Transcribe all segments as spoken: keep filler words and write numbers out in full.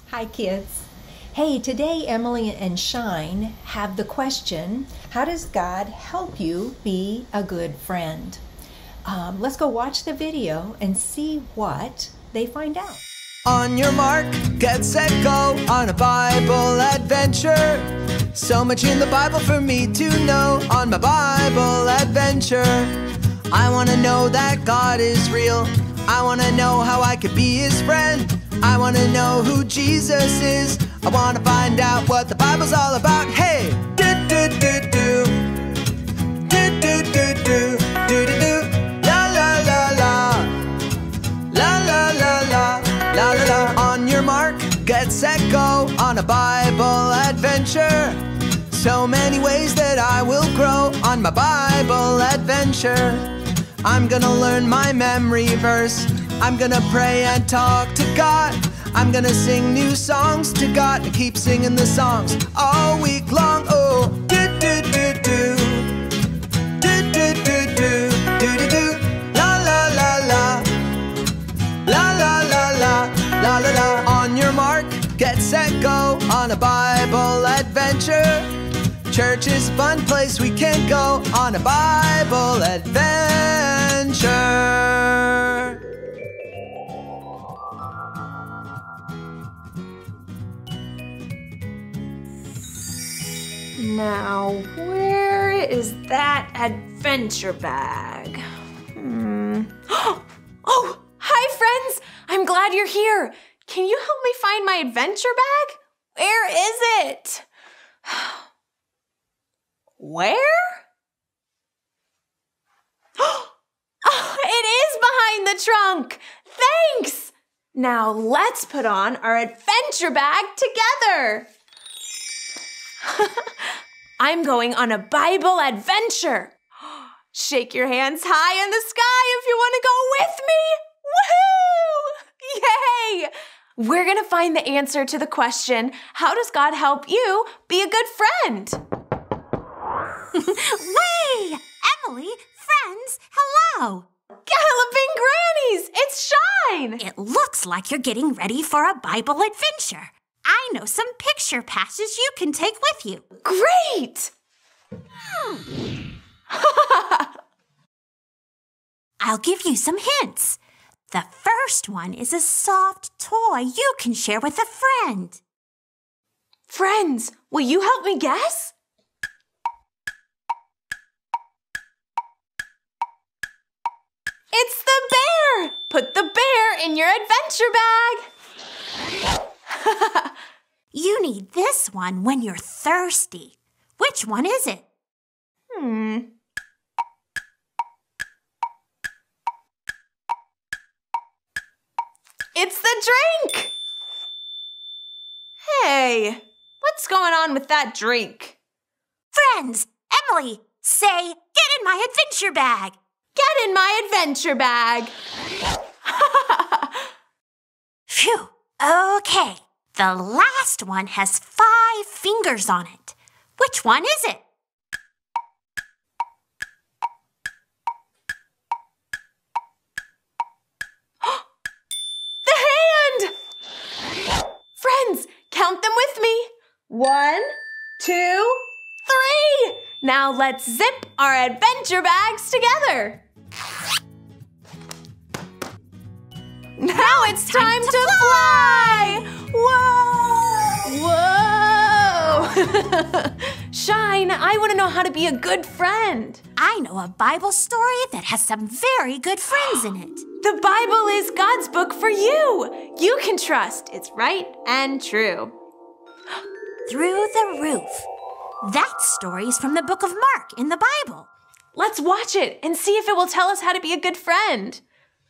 Hi, kids. Hey, today Emily and Shine have the question, how does God help you be a good friend? Um, let's go watch the video and see what they find out. On your mark, get set, go on a Bible adventure. So much in the Bible for me to know on my Bible adventure. I want to know that God is real. I want to know how I could be his friend. I want to know who Jesus is. I want to find out what the Bible's all about. Hey! Do do do do. Do do do do. Do do do. La la la la. La la la la. La la la. On your mark, get set, go on a Bible adventure. So many ways that I will grow on my Bible adventure. I'm gonna learn my memory verse. I'm gonna pray and talk to God. I'm gonna sing new songs to God and keep singing the songs all week long. Oh, do do do do. Do do do do. Do do do. La la la la. La la la la. La la la. On your mark, get set, go on a Bible adventure. Church is a fun place we can go on a Bible adventure. Now, where is that adventure bag? Hmm. Oh, hi friends! I'm glad you're here. Can you help me find my adventure bag? Where is it? Where? Oh, it is behind the trunk. Thanks. Now let's put on our adventure bag together. I'm going on a Bible adventure. Shake your hands high in the sky if you want to go with me. Woohoo! Yay! We're gonna find the answer to the question, how does God help you be a good friend? Way! Emily, friends, hello! Galloping Grannies, it's Shine! It looks like you're getting ready for a Bible adventure. I know some picture passes you can take with you. Great! I'll give you some hints. The first one is a soft toy you can share with a friend. Friends, will you help me guess? It's the bear! Put the bear in your adventure bag! You need this one when you're thirsty. Which one is it? Hmm. It's the drink! Hey, what's going on with that drink? Friends, Emily, say, get in my adventure bag. Get in my adventure bag. Phew, okay. The last one has five fingers on it. Which one is it? The hand! Friends, count them with me. One, two, three. Now let's zip our adventure bags together. Now it's time, time to, to fly! Whoa! Whoa! Shine, I want to know how to be a good friend. I know a Bible story that has some very good friends in it. The Bible is God's book for you. You can trust it's right and true. Through the Roof. That story is from the book of Mark in the Bible. Let's watch it and see if it will tell us how to be a good friend.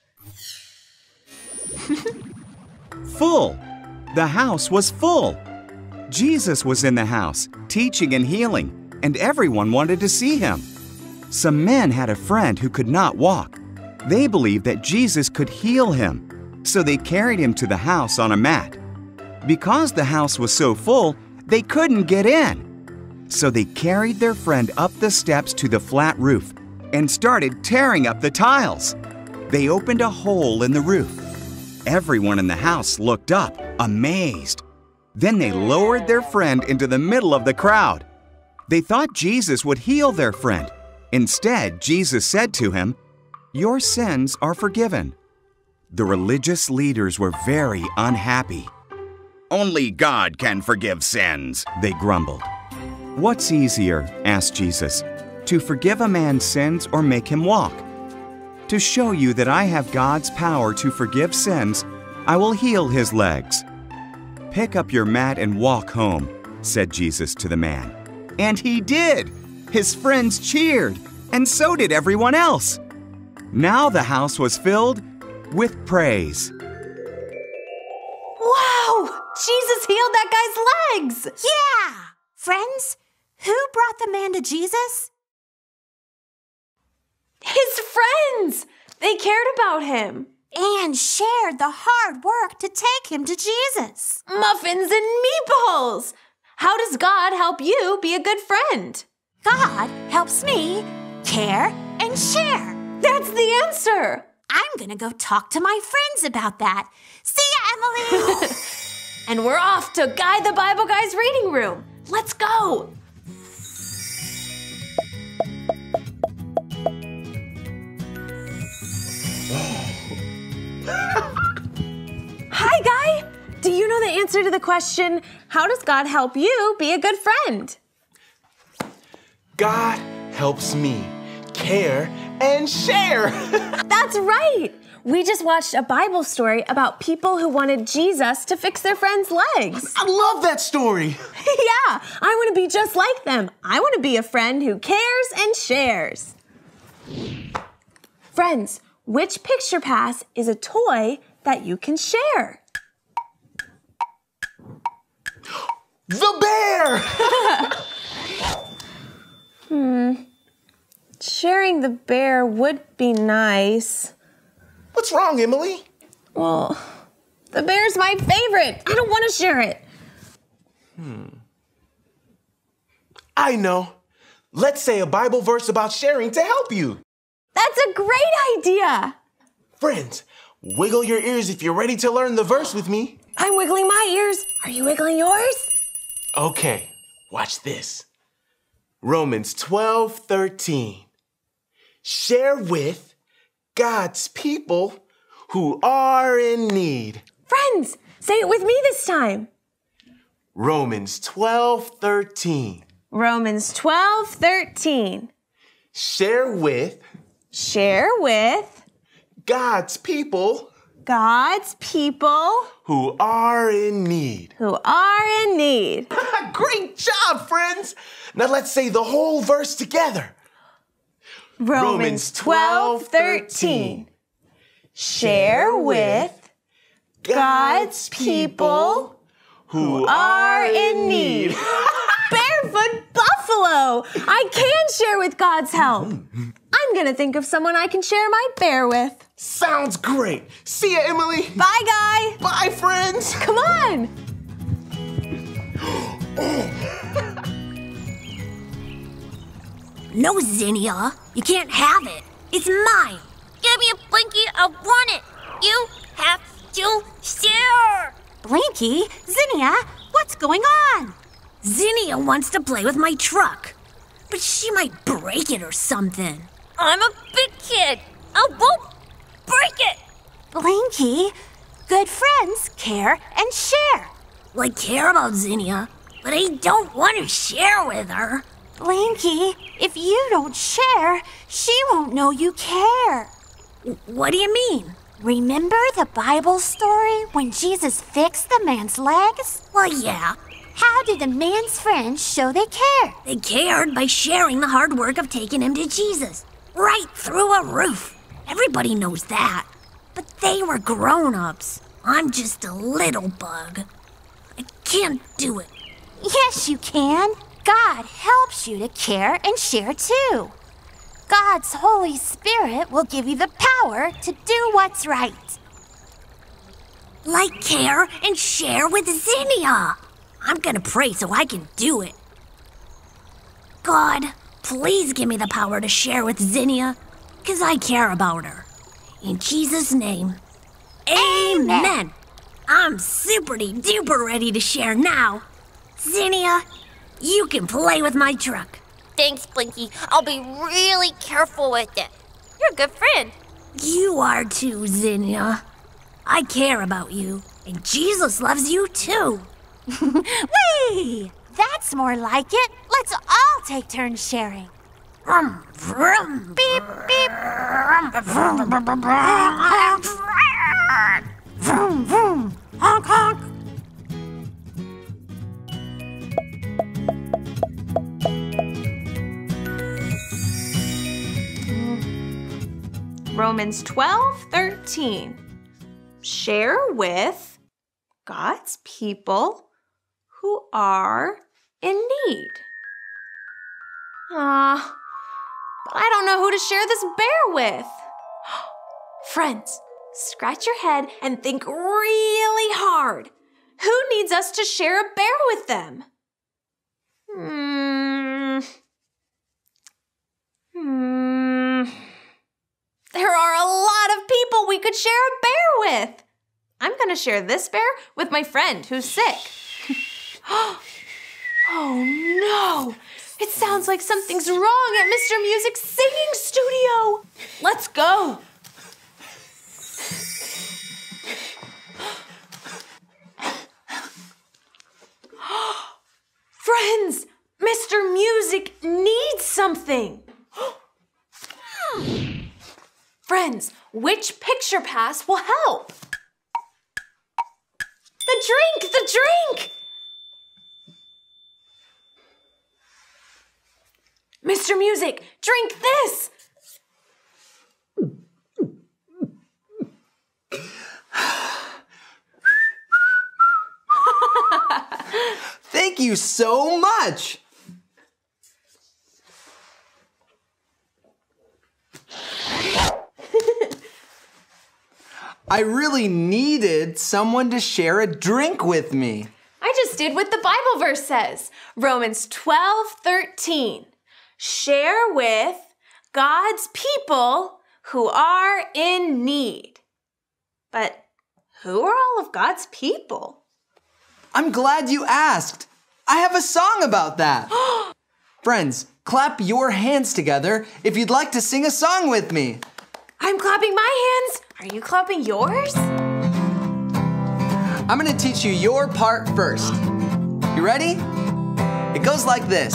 Full. The house was full. Jesus was in the house, teaching and healing, and everyone wanted to see him. Some men had a friend who could not walk. They believed that Jesus could heal him, so they carried him to the house on a mat. Because the house was so full, they couldn't get in. So they carried their friend up the steps to the flat roof and started tearing up the tiles. They opened a hole in the roof. Everyone in the house looked up, amazed. Then they lowered their friend into the middle of the crowd. They thought Jesus would heal their friend. Instead, Jesus said to him, "Your sins are forgiven." The religious leaders were very unhappy. "Only God can forgive sins," they grumbled. "What's easier?" asked Jesus, "to forgive a man's sins or make him walk? To show you that I have God's power to forgive sins, I will heal his legs." "Pick up your mat and walk home," said Jesus to the man. And he did! His friends cheered, and so did everyone else. Now the house was filled with praise. Wow! Jesus healed that guy's legs! Yeah! Friends, who brought the man to Jesus? His friends! They cared about him. And shared the hard work to take him to Jesus. Muffins and meatballs! How does God help you be a good friend? God helps me care and share. That's the answer. I'm gonna go talk to my friends about that. See ya, Emily! And we're off to Guy the Bible Guy's reading room. Let's go. Hi, Guy. Do you know the answer to the question, how does God help you be a good friend? God helps me care and share. That's right. We just watched a Bible story about people who wanted Jesus to fix their friends' legs. I love that story. Yeah, I want to be just like them. I want to be a friend who cares and shares. Friends, which picture pass is a toy that you can share? The bear! hmm. Sharing the bear would be nice. What's wrong, Emily? Well, the bear's my favorite. I don't want to share it. Hmm. I know. Let's say a Bible verse about sharing to help you. That's a great idea. Friends, wiggle your ears if you're ready to learn the verse with me. I'm wiggling my ears. Are you wiggling yours? Okay, watch this. Romans twelve thirteen. Share with God's people who are in need. Friends, say it with me this time. Romans twelve thirteen. Romans twelve thirteen. Share with Share with God's people God's people who are in need. Who are in need. Great job, friends. Now let's say the whole verse together. Romans twelve thirteen. Share with God's people who are in need. Barefoot buffalo! I can share with God's help. I'm gonna think of someone I can share my bear with. Sounds great. See ya, Emily. Bye, Guy. Bye, friends. Come on. No, Zinnia. You can't have it. It's mine. Give me a Blinky. I want it. You have to share. Blinky, Zinnia, what's going on? Zinnia wants to play with my truck, but she might break it or something. I'm a big kid. I won't break it. Blinky, good friends care and share. Well, I care about Zinnia, but I don't want to share with her. Blinky, if you don't share, she won't know you care. What do you mean? Remember the Bible story when Jesus fixed the man's legs? Well, yeah. How did the man's friends show they cared? They cared by sharing the hard work of taking him to Jesus. Right through a roof. Everybody knows that. But they were grown-ups. I'm just a little bug. I can't do it. Yes, you can. God helps you to care and share too. God's Holy Spirit will give you the power to do what's right. Like care and share with Zinnia. I'm gonna pray so I can do it. God, please give me the power to share with Zinnia, because I care about her. In Jesus' name, amen. Amen. I'm super-duper ready to share now. Zinnia, you can play with my truck. Thanks, Blinky. I'll be really careful with it. You're a good friend. You are too, Zinnia. I care about you, and Jesus loves you too. Whee! That's more like it. Let's all take turns sharing. Vroom, vroom. Beep, beep. Vroom, vroom. Honk, honk. Romans twelve thirteen. Share with God's people who are in need. Ah, but I don't know who to share this bear with. Friends, scratch your head and think really hard. Who needs us to share a bear with them? Hmm. Hmm. There are a lot of people we could share a bear with. I'm going to share this bear with my friend who's sick. Oh no! It sounds like something's wrong at Mister Music's singing studio. Let's go. Friends, Mister Music needs something. Friends, which picture pass will help? The drink, the drink! Mister Music, drink this! Thank you so much! I really needed someone to share a drink with me. I just did what the Bible verse says. Romans twelve thirteen. Share with God's people who are in need. But who are all of God's people? I'm glad you asked. I have a song about that. Friends, clap your hands together if you'd like to sing a song with me. I'm clapping my hands. Are you clapping yours? I'm gonna teach you your part first. You ready? It goes like this.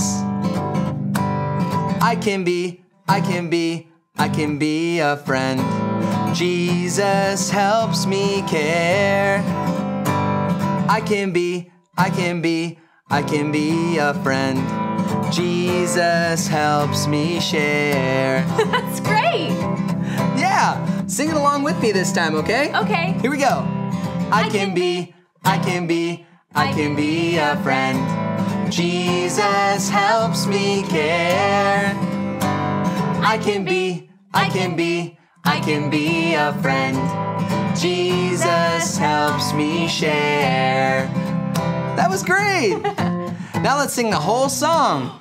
I can be, I can be, I can be a friend. Jesus helps me care. I can be, I can be, I can be a friend. Jesus helps me share. That's great. Yeah, sing it along with me this time, okay? Okay. Here we go. I can be, I can be, I can be a friend. Jesus helps me care. I can be, I can be, I can be a friend. Jesus helps me share. That was great. Now let's sing the whole song.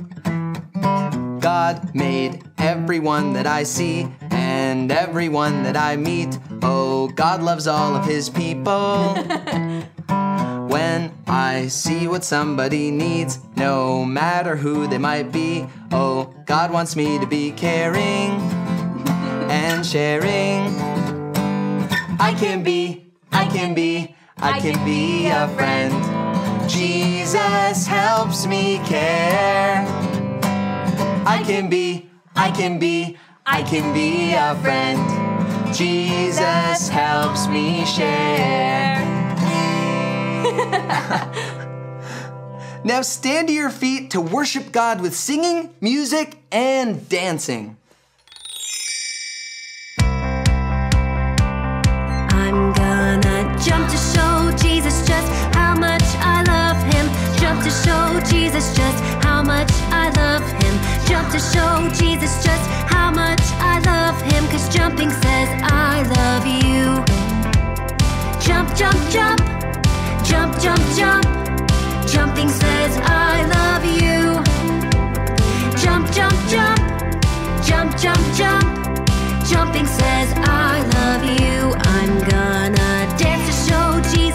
God made everyone that I see and everyone that I meet. Oh, God loves all of his people. When I see what somebody needs, no matter who they might be, oh, God wants me to be caring and sharing. I can be, I can be, I can be a friend. Jesus helps me care. I can be, I can be, I can be a friend. Jesus helps me share. Now stand to your feet to worship God with singing, music, and dancing. I'm gonna jump to show Jesus just how much I love him. Jump to show Jesus just how much I love him. Jump to show Jesus just how much I love him. 'Cause jumping says I love you. Jump, jump, jump. Jump, jump, jump. Jumping says I love you. Jump, jump, jump. Jump, jump, jump. Jumping says I love you. I'm gonna dance to show Jesus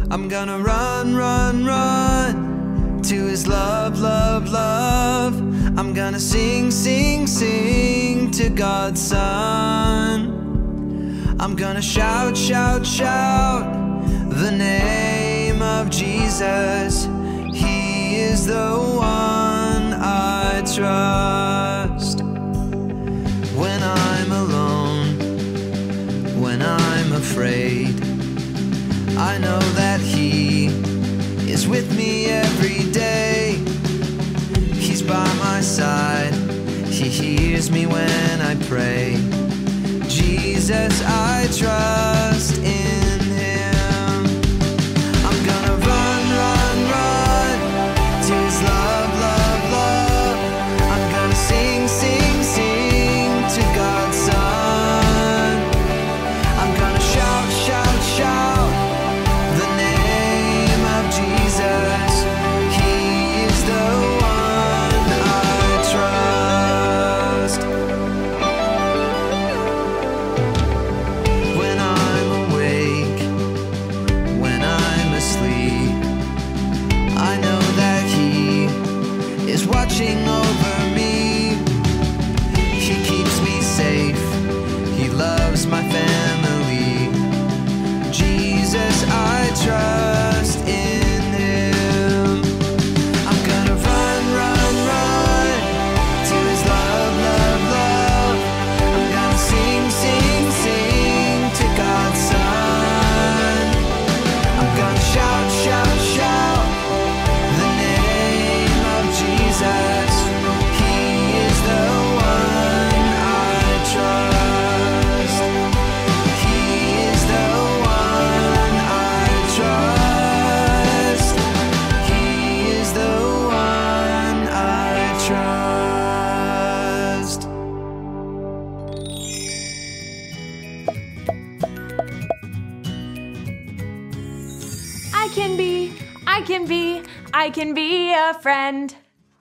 I'm gonna run, run, run to his love, love, love. I'm gonna sing, sing, sing to God's Son. I'm gonna shout, shout, shout the name of Jesus. He is the one I trust. When I'm alone, when I'm afraid, I know that He is with me every day. He's by my side, He hears me when I pray. Jesus, I trust in Him. I'm gonna run, run, run to His love, love, love. I'm gonna sing, sing, sing to God's Son. I'm gonna shout, shout, shout the name of Jesus. He is the one I trust. When I'm awake, when I'm asleep, I know that He is watching over me. He keeps me safe, He loves my family. Jesus, I trust in Him. I'm gonna run, run, run to His love, love, love. I'm gonna sing, sing, sing to God's Son. I'm gonna shout, shout, shout the name of Jesus. He is the one I trust. He is the one I trust. He is the one I trust. I can be, I can be, I can be a friend.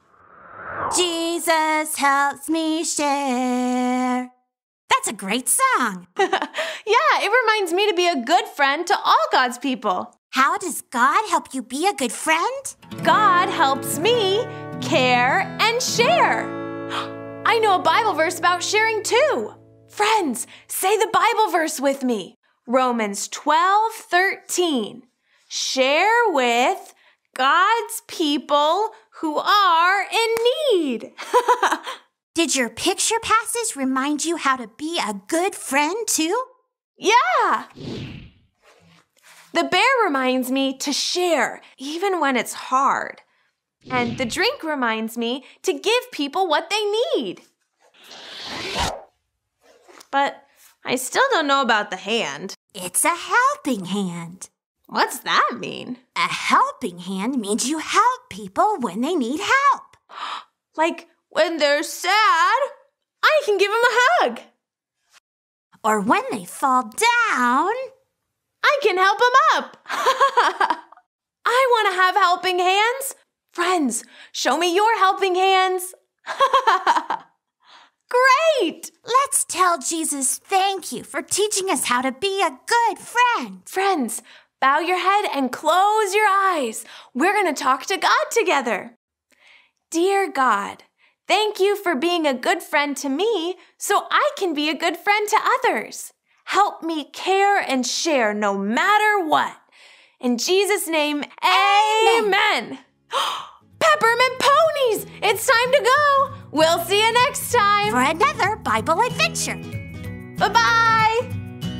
Jesus helps me share. That's a great song. Yeah, it reminds me to be a good friend to all God's people. How does God help you be a good friend? God helps me care and share. I know a Bible verse about sharing too. Friends, say the Bible verse with me. Romans twelve thirteen. Share with God's people who are in need. Did your picture passes remind you how to be a good friend too? Yeah. The bear reminds me to share even when it's hard. And the drink reminds me to give people what they need. But I still don't know about the hand. It's a helping hand. What's that mean? A helping hand means you help people when they need help. Like when they're sad, I can give them a hug. Or when they fall down, I can help them up. I want to have helping hands. Friends, show me your helping hands. Great! let's tell Jesus thank you for teaching us how to be a good friend. Friends, bow your head and close your eyes. We're going to talk to God together. Dear God, thank you for being a good friend to me so I can be a good friend to others. Help me care and share no matter what. In Jesus' name, amen. amen. Peppermint ponies, it's time to go. We'll see you next time. For another Bible adventure. Bye-bye.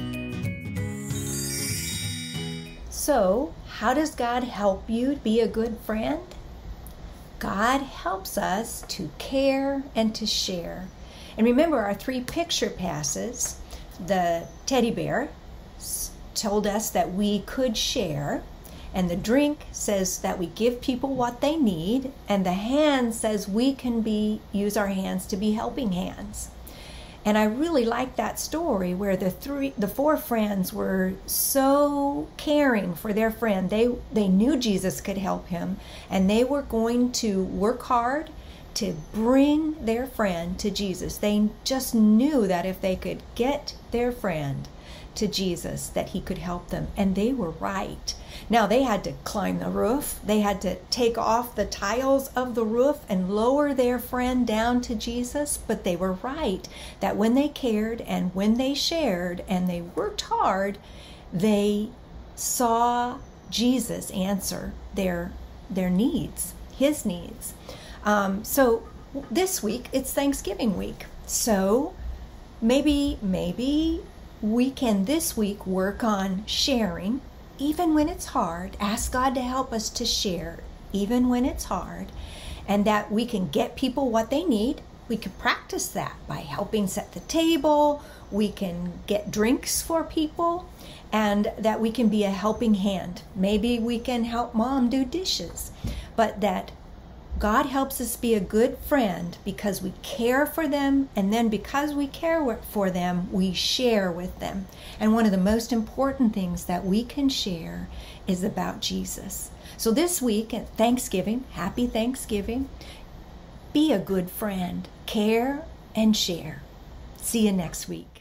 So, how does God help you be a good friend? God helps us to care and to share. And remember our three picture passes. The teddy bear told us that we could share, and the drink says that we give people what they need, and the hand says we can be use our hands to be helping hands. And I really like that story where the three the four friends were so caring for their friend. They they knew Jesus could help him, and they were going to work hard to bring their friend to Jesus. They just knew that if they could get their friend to Jesus that he could help them, and they were right. Now they had to climb the roof. They had to take off the tiles of the roof and lower their friend down to Jesus, but they were right that when they cared and when they shared and they worked hard, they saw Jesus answer their their needs, his needs. Um, so this week, it's Thanksgiving week. So maybe, maybe we can this week work on sharing, even when it's hard. Ask God to help us to share, even when it's hard, and that we can get people what they need. We can practice that by helping set the table. We can get drinks for people, and that we can be a helping hand. Maybe we can help mom do dishes, but that God helps us be a good friend because we care for them, and then because we care for them, we share with them. And one of the most important things that we can share is about Jesus. So this week at Thanksgiving, happy Thanksgiving, be a good friend, care and share. See you next week.